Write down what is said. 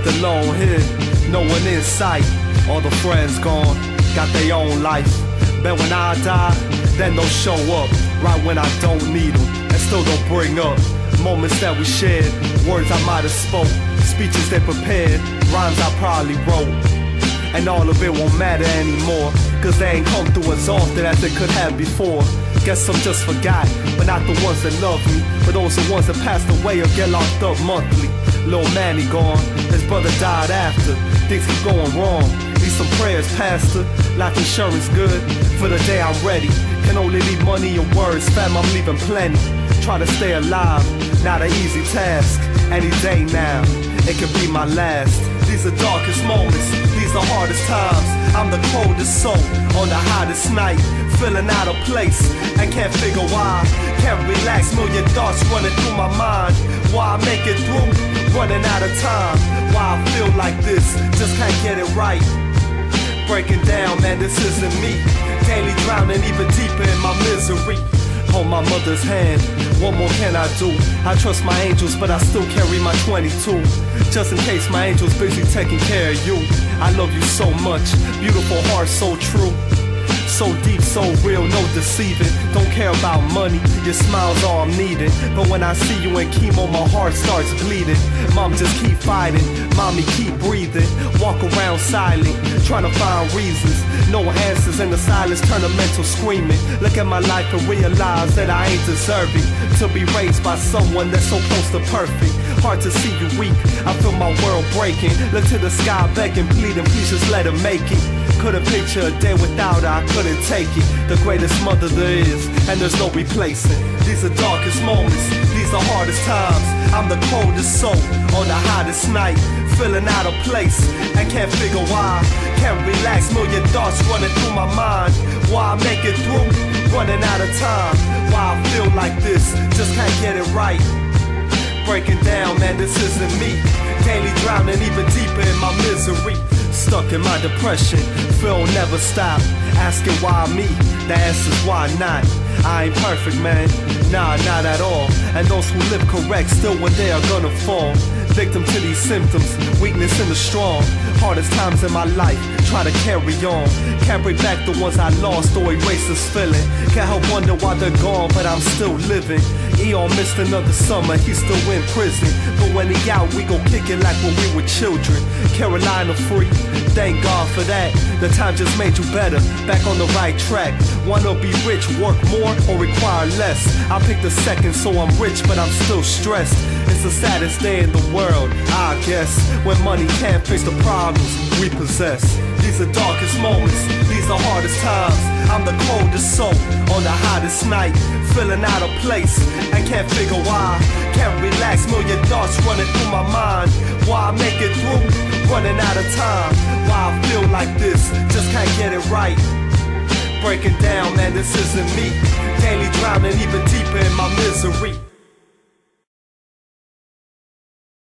left alone here, no one in sight. All the friends gone, got their own life. Bet when I die, then they'll show up right when I don't need them, and still don't bring up moments that we shared, words I might have spoke, speeches they prepared, rhymes I probably wrote. And all of it won't matter anymore, cause they ain't come through as often as they could have before. Guess some just forgot, but not the ones that love me, but those the ones that passed away or get locked up monthly. Lil Manny gone, his brother died after. Things keep going wrong, need some prayers, pastor. Life insurance good, for the day I'm ready. Can only leave money and words, fam, I'm leaving plenty. Try to stay alive, not an easy task. Any day now, it could be my last. These are darkest moments, these are hardest times. I'm the coldest soul on the hottest night, feeling out of place and can't figure why. Can't relax, million thoughts running through my mind. Why I make it through, running out of time. Why I feel like this, just can't get it right. Breaking down, man, this isn't me. Daily drowning even deeper in my misery. Hold my mother's hand, what more can I do? I trust my angels, but I still carry my 22. Just in case my angel's busy taking care of you. I love you so much, beautiful heart, so true. So deep, so real, no deceiving. Don't care about money, your smile's all I'm needing. But when I see you in chemo, my heart starts bleeding. Mom, just keep fighting, mommy, keep breathing. Walk around silent, trying to find reasons. No answers in the silence, turn to mental screaming. Look at my life and realize that I ain't deserving to be raised by someone that's so close to perfect. Hard to see you weak, I feel my world breaking. Look to the sky begging, pleading, please just let her make it. Couldn't picture a day without her, I couldn't take it. The greatest mother there is, and there's no replacing. These are darkest moments, these are hardest times. I'm the coldest soul on the hottest night, feeling out of place and can't figure why. Can't relax, million thoughts running through my mind. Why I make it through, running out of time. Why I feel like this, just can't get it right. Breaking down, man, this isn't me. Daily drowning even deeper in my misery. Stuck in my depression, feel never stop. Asking why me, the answer's why not. I ain't perfect, man, nah, not at all. And those who live correct still one day are gonna fall. Victim to these symptoms, weakness in the strong. Hardest times in my life, try to carry on. Can't bring back the ones I lost or erase this feeling. Can't help wonder why they're gone, but I'm still living. Eon missed another summer, he's still in prison. But when he out, we gon' kick it like when we were children. Carolina free, thank God for that. The time just made you better, back on the right track. Wanna be rich, work more, or require less? I pick the second, so I'm rich, but I'm still stressed. It's the saddest day in the world, I guess, when money can't fix the problems we possess. These are darkest moments, these are hardest times. I'm the coldest soul on the hottest night, feeling out of place and can't figure why. Can't relax, million thoughts running through my mind. Why I make it through, running out of time. Why I feel like this, just can't get it right. Breaking down, man, this isn't me. Daily drowning even deeper in my misery.